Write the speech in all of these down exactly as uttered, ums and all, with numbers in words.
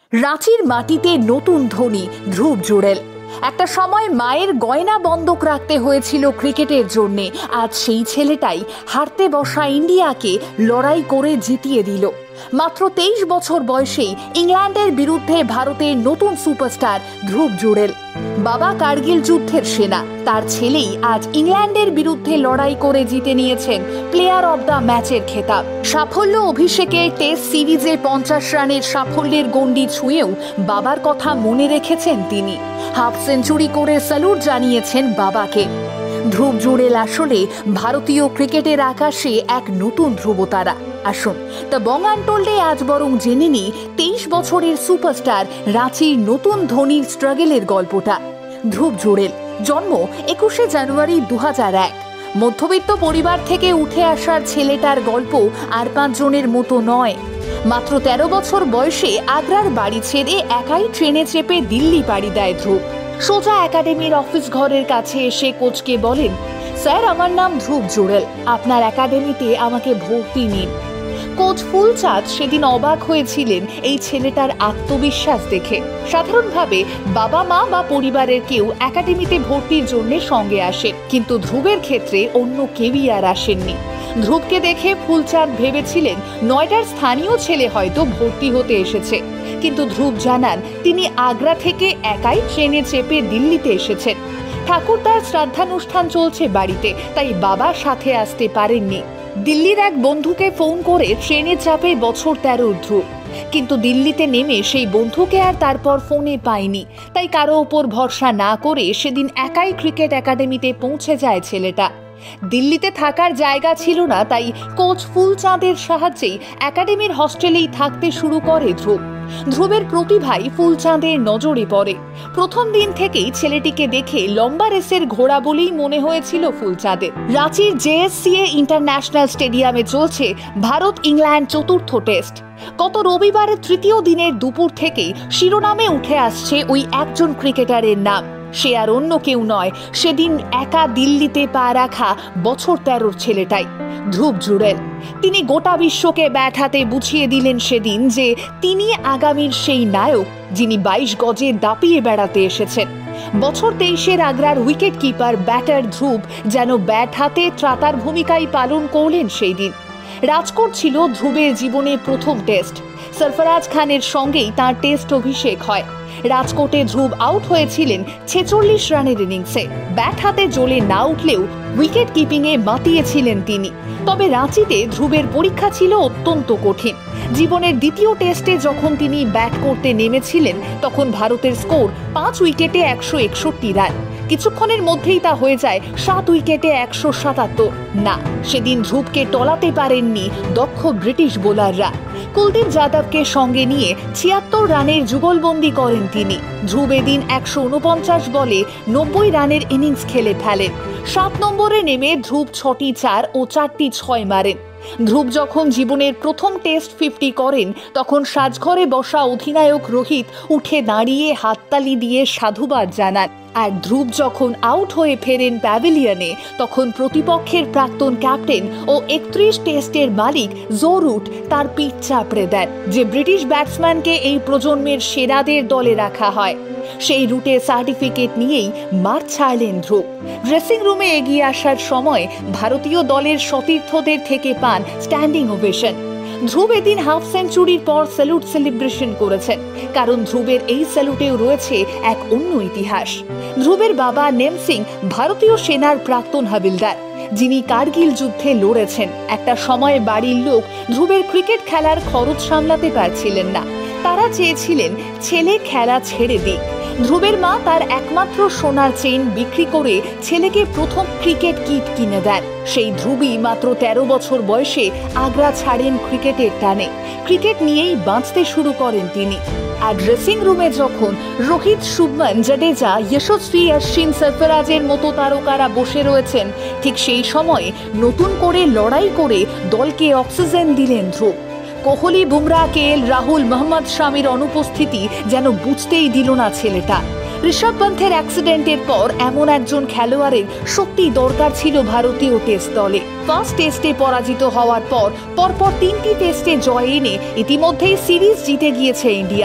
রাঁচির মাটিতে নতুন ধনী ধ্রুব জুড়েল। একটা সময় মায়ের গয়না বন্ধক রাখতে হয়েছিল ক্রিকেটের জন্যে। আজ সেই ছেলেটাই হারতে বসা ইন্ডিয়াকে লড়াই করে জিতিয়ে দিল। মাত্র তেইশ বছর বয়সেই ইংল্যান্ডের বিরুদ্ধে ভারতের নতুন সুপারস্টার ধ্রুব জুড়েল। বাবা কার্গিল যুদ্ধের সেনা, তার ছেলেই আজ ইংল্যান্ডের বিরুদ্ধে লড়াই করে জিতে নিয়েছেন প্লেয়ার অব দ্য ম্যাচের খেতাব। সাফল্য অভিষেকে টেস্ট সিরিজে পঞ্চাশ রানের সাফল্যের গণ্ডি ছুঁয়েও বাবার কথা মনে রেখেছেন তিনি। হাফ সেঞ্চুরি করে স্যালুট জানিয়েছেন বাবাকে। ধ্রুব জুড়েল আসলে ভারতীয় ক্রিকেটের আকাশে এক নতুন ধ্রুবতারা। আসুন দ্য বং আনটোল্ডে আজ বরং জেনে নিই তেইশ বছরের সুপারস্টার রাঁচির নতুন ধনীর স্ট্রাগলের গল্পটা। ধ্রুব জুড়েল জন্ম একুশে জানুয়ারি দু হাজার এক। মধ্যবিত্ত পরিবার থেকে উঠে আসার ছেলেটার গল্প আর পাঁচজনের মতো নয়। মাত্র তেরো বছর বয়সে আগ্রার বাড়ি ছেড়ে একাই ট্রেনে চেপে দিল্লি পাড়ি দেয় ধ্রুব। সোজা একাডেমির অফিস ঘরের কাছে এসে কোচকে বলেন, স্যার আমার নাম ধ্রুব জুড়েল, আপনার একাডেমিতে আমাকে ভর্তি নিন। কোচ ফুলচাঁদ সেদিন অবাক হয়েছিলেন এই ছেলেটার আত্মবিশ্বাস দেখে। সাধারণভাবে বাবা মা বা পরিবারের কেউ একাডেমিতে ভর্তির জন্য সঙ্গে আসে, কিন্তু ধ্রুবের ক্ষেত্রে অন্য কেউই আর আসেননি। ধ্রুবকে দেখে ফুলচাঁদ ভেবেছিলেন নয়ডার স্থানীয় ছেলে হয়তো ভর্তি হতে এসেছে, কিন্তু ধ্রুব জানান তিনি আগ্রা থেকে একাই ট্রেনে চেপে দিল্লিতে এসেছেন। ঠাকুরদার শ্রাদ্ধানুষ্ঠান চলছে বাড়িতে, তাই বাবা সাথে আসতে পারেননি। দিল্লির এক বন্ধুকে ফোন করে ট্রেনে চাপে বছর তেরোর ধ্রুব, কিন্তু দিল্লিতে নেমে সেই বন্ধুকে আর তারপর ফোনে পায়নি। তাই কারো ওপর ভরসা না করে সেদিন একাই ক্রিকেট একাডেমিতে পৌঁছে যায় ছেলেটা। দিল্লিতে থাকার জায়গা ছিল না, তাই কোচ ফুলচাঁদের সাহায্যেই একাডেমির হস্টেলেই থাকতে শুরু করে ধ্রুব। ধ্রুবের প্রতিভাই ফুলচাঁদের নজরে পড়ে। প্রথম দিন থেকেই ছেলেটিকে দেখে লম্বা রেসের ঘোড়া বলেই মনে হয়েছিল ফুলচাঁদের। রাঁচির জেএসসিএ ইন্টারন্যাশনাল স্টেডিয়ামে চলছে ভারত ইংল্যান্ড চতুর্থ টেস্ট। গত রবিবারের তৃতীয় দিনের দুপুর থেকেই শিরোনামে উঠে আসছে ওই একজন ক্রিকেটারের নাম। সে আর অন্য কেউ নয়, সেদিন একা দিল্লিতে পা রাখা বছর তেরোর ছেলেটাই ধ্রুব জুড়েল। তিনি গোটা বিশ্বকে ব্যাট হাতে বুঝিয়ে দিলেন সেদিন যে তিনি আগামীর সেই নায়ক, যিনি বাইশ গজে দাপিয়ে বেড়াতে এসেছেন। বছর তেইশের আগ্রার উইকেট কিপার ব্যাটার ধ্রুব যেন ব্যাট হাতে ত্রাতার ভূমিকাই পালন করলেন সেই দিন। রাজকোট ছিল ধ্রুবের জীবনে প্রথম টেস্ট। সরফরাজ খানের সঙ্গেই তাঁর টেস্ট অভিষেক হয়। রাজকোটে ধ্রুব আউট হয়েছিলেন ছেচল্লিশ রানের ইনিংসে। ব্যাট হাতে জ্বলে না উঠলেও উইকেট কিপিংয়ে মাতিয়েছিলেন তিনি। তবে রাঁচিতে ধ্রুবের পরীক্ষা ছিল অত্যন্ত কঠিন। জীবনের দ্বিতীয় টেস্টে যখন তিনি ব্যাট করতে নেমেছিলেন, তখন ভারতের স্কোর পাঁচ উইকেটে একশো একষট্টি রান। কিছুক্ষণের মধ্যেই তা হয়ে যায় সাত উইকেটে একশো সাতাত্তর। না, সেদিন ধ্রুবকে টলাতে পারেননি দক্ষ ব্রিটিশ বোলাররা। কুলদীপ যাদবকে সঙ্গে নিয়ে ছিয়াত্তর রানের যুগলবন্দি করেন তিনি। ধ্রুব এদিন একশো উনপঞ্চাশ বলে নব্বই রানের ইনিংস খেলে ফেলেন। সাত নম্বরে নেমে ধ্রুব ছটি চার ও চারটি ছয় মারেন। ধ্রুব যখন জীবনের প্রথম টেস্ট ফিফটি করেন, তখন সাজঘরে বসা অধিনায়ক রোহিত উঠে দাঁড়িয়ে হাততালি দিয়ে সাধুবাদ জানান। আর ধ্রুব যখন আউট হয়ে ফেরেন প্যাভিলিয়নে, তখন প্রতিপক্ষের প্রাক্তন ক্যাপ্টেন ও একত্রিশ টেস্টের মালিক জো রুট তার পিঠ চাপড়ে দেন যে ব্রিটিশ ব্যাটসম্যানকে এই প্রজন্মের সেরাদের দলে রাখা হয়। সেই রুটে সার্টিফিকেট নিয়েই মাঠ ছাড়লেন ধ্রুব। ড্রেসিং রুমে এগিয়ে আসার সময় ভারতীয় দলের সতীর্থদের থেকে পান স্ট্যান্ডিং ওভেশন। ধ্রুব এদিন হাফ সেঞ্চুরির পর স্যালুট সেলিব্রেশন করেছেন, কারণ ধ্রুবের এই স্যালুটেও রয়েছে এক অন্য ইতিহাস। ধ্রুবের বাবা নেম সিং ভারতীয় সেনার প্রাক্তন হাবিলদার, যিনি কার্গিল যুদ্ধে লড়েছেন। একটা সময় বাড়ির লোক ধ্রুবের ক্রিকেট খেলার খরচ সামলাতে পারছিলেন না। তারা চেয়েছিলেন ছেলে খেলা ছেড়ে দিক। ধ্রুবের মা তার একমাত্র সোনার চেইন বিক্রি করে ছেলেকে প্রথম ক্রিকেট কিট কিনে দেন। সেই ধ্রুবই মাত্র তেরো বছর বয়সে আগ্রা ছাড়েন ক্রিকেটের টানে। ক্রিকেট নিয়েই বাঁচতে শুরু করেন তিনি। আর ড্রেসিং রুমে যখন রোহিত, শুভমান, জাডেজা, যশস্বী, অশ্বিন, সরফরাজের মতো তারকারা বসে রয়েছেন, ঠিক সেই সময়ে নতুন করে লড়াই করে দলকে অক্সিজেন দিলেন ধ্রুব। কোহলি, বুমরা, কে এল রাহুল, মোহাম্মদ শামির অনুপস্থিতি যেন বুঝতেই দিল না ছেলেটা। ঋষভ পন্থের অ্যাক্সিডেন্টের পর এমন একজন খেলোয়াড়ের সত্যি দরকার ছিল ভারতীয় টেস্ট দলে। ফার্স্ট টেস্টে পরাজিত হওয়ার পর পরপর তিনটি টেস্টে জয় এনে ইতিমধ্যেই সিরিজ জিতে গিয়েছে India.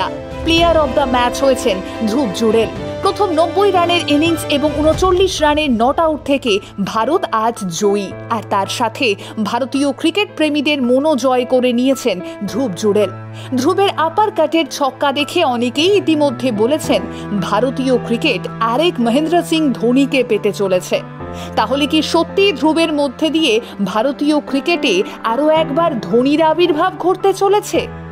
Player of the match হয়েছেন ধ্রুব জুড়েল। প্রথম নব্বই রানের ইনিংস এবং উনচল্লিশ রানের নট আউট থেকে ভারত আজ জয়ী, আর তার সাথে ভারতীয় ক্রিকেট প্রেমীদের মনও জয় করে নিয়েছেন ধ্রুব জুড়েল। ধ্রুবের আপার কাটের ছক্কা দেখে অনেকেই ইতিমধ্যে বলেছেন ভারতীয় ক্রিকেট আরেক মহেন্দ্র সিং ধোনিকে পেতে চলেছে। তাহলে কি সত্যি ধ্রুবের মধ্যে দিয়ে ভারতীয় ক্রিকেটে আরও একবার ধোনির আবির্ভাব ঘটতে চলেছে?